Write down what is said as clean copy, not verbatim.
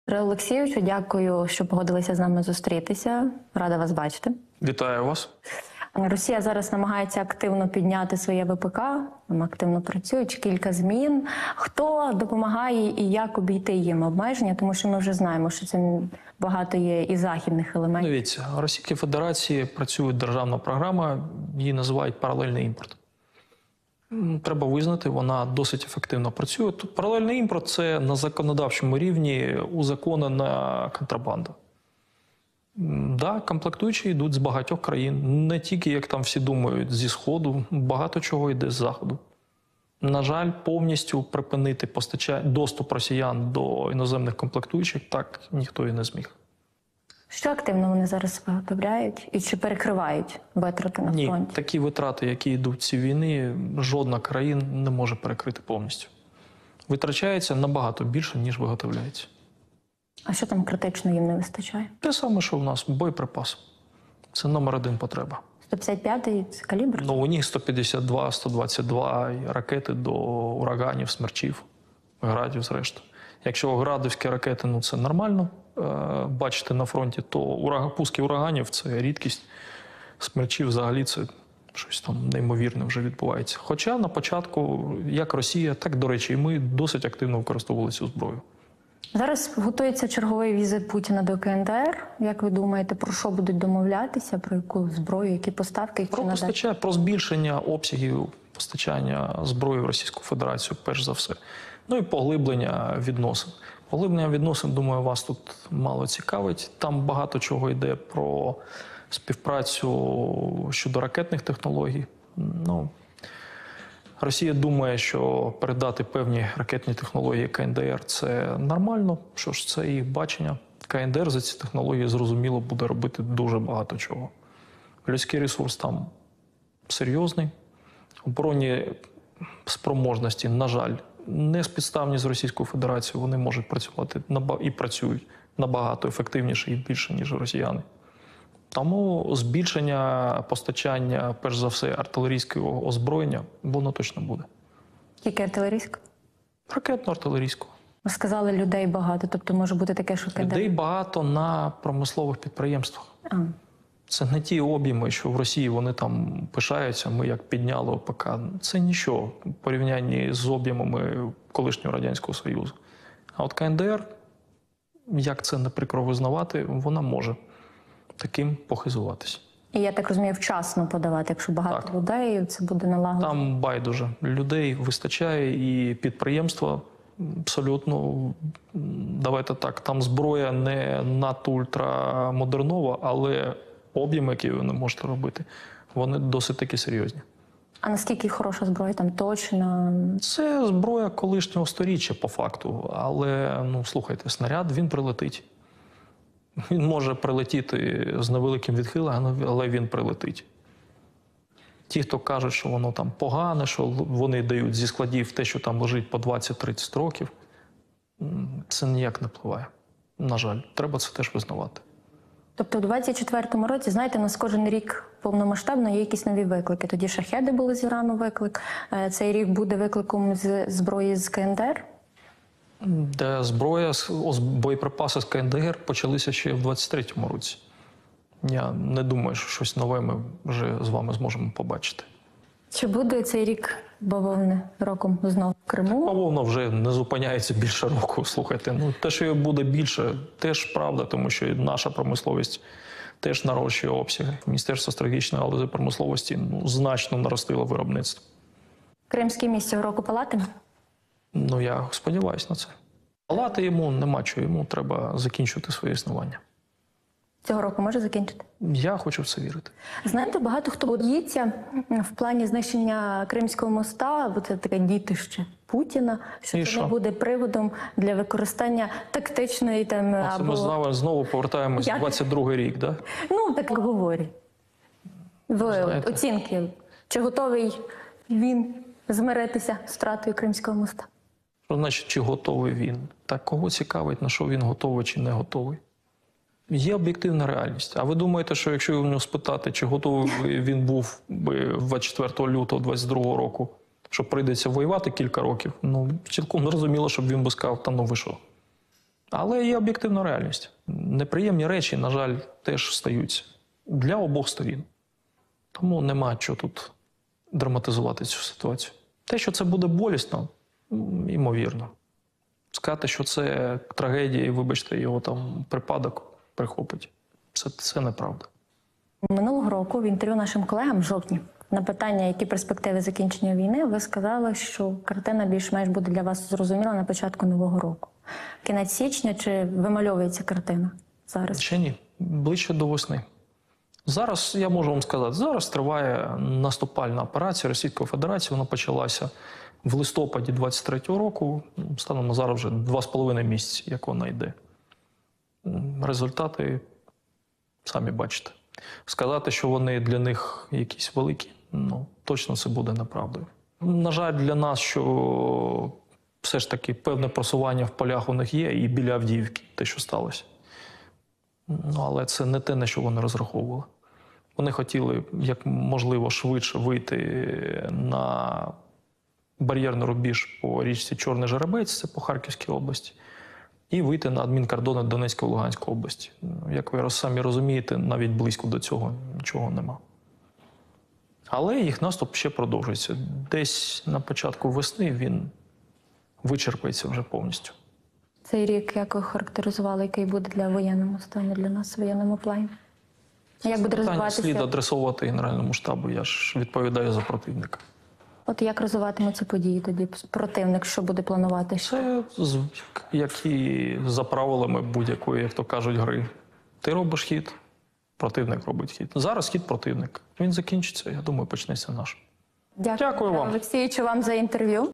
Петро Олексійовичу, дякую, що погодилися з нами зустрітися. Рада вас бачити. Вітаю вас. Росія зараз намагається активно підняти своє ВПК, там активно працюють, кілька змін. Хто допомагає і як обійти їм обмеження? Тому що ми вже знаємо, що це багато є і західних елементів. Дивіться, в Російській Федерації працює державна програма, її називають паралельний імпорт. Треба визнати, вона досить ефективно працює. Тут паралельний імпорт – це на законодавчому рівні узаконена контрабанда. Да, комплектуючі йдуть з багатьох країн. Не тільки, як там всі думають, зі Сходу. Багато чого йде з Заходу. На жаль, повністю припинити доступ росіян до іноземних комплектуючих так ніхто і не зміг. Що активно вони зараз виготовляють і чи перекривають витрати на фронті? Ні, такі витрати, які йдуть в цій війні, жодна країна не може перекрити повністю. Витрачається набагато більше, ніж виготовляється. А що там критично їм не вистачає? Те саме, що в нас – боєприпас. Це номер один потреба. 155-й – це калібр? Ну, у них 152, 122 ракети до ураганів, смерчів, градів, зрештою. Якщо градівські ракети, ну це нормально бачити на фронті, то пуски ураганів – це рідкість. Смерчів взагалі це щось там неймовірне вже відбувається. Хоча на початку, як Росія, так, до речі, і ми досить активно використовували цю зброю. Зараз готується черговий візит Путіна до КНДР. Як ви думаєте, про що будуть домовлятися, про яку зброю, які поставки? Про збільшення обсягів постачання зброї в Російську Федерацію, перш за все. Ну і поглиблення відносин. Поглиблення відносин, думаю, вас тут мало цікавить. Там багато чого йде про співпрацю щодо ракетних технологій. Ну, Росія думає, що передати певні ракетні технології КНДР – це нормально. Що ж, це їх бачення. КНДР за ці технології, зрозуміло, буде робити дуже багато чого. Людський ресурс там серйозний. Оборонні спроможності, на жаль, не спідставні з Російською Федерацією. Вони можуть працювати і працюють набагато ефективніше і більше, ніж росіяни. Тому збільшення постачання, перш за все, артилерійського озброєння, воно точно буде. Тільки артилерійського? Ракетно-артилерійського. Ви сказали, людей багато, тобто може бути таке, що КНДР... Людей багато на промислових підприємствах. Це не ті об'єми, що в Росії вони там пишаються, ми як підняли ОПК. Це нічого в порівнянні з об'ємами колишнього Радянського Союзу. А от КНДР, як це не прикро визнавати, вона може таким похизуватися. І я так розумію, вчасно подавати, якщо багато людей, це буде налагоджено? Там байдуже. Людей вистачає і підприємства абсолютно, давайте так, там зброя не надто ультрамодернова, але об'єми, які ви не можете робити, вони досить таки серйозні. А наскільки хороша зброя там точно? Це зброя колишнього сторіччя по факту, але, ну, слухайте, снаряд, він прилетить. Він може прилетіти з невеликим відхиленням, але він прилетить. Ті, хто кажуть, що воно там погане, що вони дають зі складів те, що там лежить по 20-30 років, це ніяк не впливає. На жаль, треба це теж визнавати. Тобто у 24-му році, знаєте, у нас кожен рік повномасштабно є якісь нові виклики. Тоді шахеди були з Ірану виклик. Цей рік буде викликом з зброї з КНДР? Де зброя, боєприпаси з КНДР почалися ще в 23-му році. Я не думаю, що щось нове ми вже з вами зможемо побачити. Чи буде цей рік бавовни роком знову в Криму? Бавовна вже не зупиняється більше року. Слухайте, ну те, що його буде більше, теж правда, тому що наша промисловість теж нарощує обсяги. Міністерство стратегічної галузі промисловості значно наростило виробництво. Кримський міст цього року палатиме? Ну, я сподіваюся на це. Палати йому нема чого, йому треба закінчувати своє існування. Цього року може закінчити? Я хочу в це вірити. Знаєте, багато хто боїться в плані знищення Кримського моста, бо це таке дітище Путіна, що це не буде приводом для використання тактичної там або... Ми з вами знову повертаємось в 22-й рік, так? Да? Ну, так говорять. Оцінки. Чи готовий він змиритися з втратою Кримського моста? Що значить, чи готовий він? Так кого цікавить, на що він готовий чи не готовий? Є об'єктивна реальність. А ви думаєте, що якщо у нього спитати, чи готовий він був 24 лютого 22 року, що прийдеться воювати кілька років, ну, цілком зрозуміло, щоб він би сказав, та ну ви що? Але є об'єктивна реальність. Неприємні речі, на жаль, теж стаються для обох сторін. Тому нема чого тут драматизувати цю ситуацію. Те, що це буде болісно, ймовірно. Сказати, що це трагедія, і, вибачте, його там припадок прихопить, це неправда. Минулого року в інтерв'ю нашим колегам в жовтні на питання, які перспективи закінчення війни, ви сказали, що картина більш-менш буде для вас зрозуміла на початку Нового року. Кінець січня чи вимальовується картина зараз? Ще ні, ближче до весни. Зараз, я можу вам сказати, зараз триває наступальна операція Російської Федерації. Вона почалася в листопаді 23-го року. Станом на зараз вже 2,5 місяці, як вона йде. Результати самі бачите. Сказати, що вони для них якісь великі, точно це буде неправдою. На жаль, для нас, що все ж таки певне просування в полях у них є, і біля Авдіївки, те, що сталося. Але це не те, на що вони розраховували. Вони хотіли, як можливо, швидше вийти на бар'єрний рубіж по річці Чорний Жеребець, це по Харківській області, і вийти на адмінкордони Донецької і Луганської області. Як ви самі розумієте, навіть близько до цього нічого нема. Але їх наступ ще продовжується. Десь на початку весни він вичерпається вже повністю. Цей рік, як ви характеризували, який буде для воєнного стану для нас в воєнному плані? Як буде Питання розвиватися? слід адресовувати Генеральному штабу, я ж відповідаю за противника. От як розвиватимуться події тоді? Противник, що буде планувати? Це як і за правилами будь-якої, як то кажуть, гри. Ти робиш хід, противник робить хід. Зараз хід противник. Він закінчиться, я думаю, почнеться наш. Дякую, Дякую вам. Олексійовичу, вам за інтерв'ю.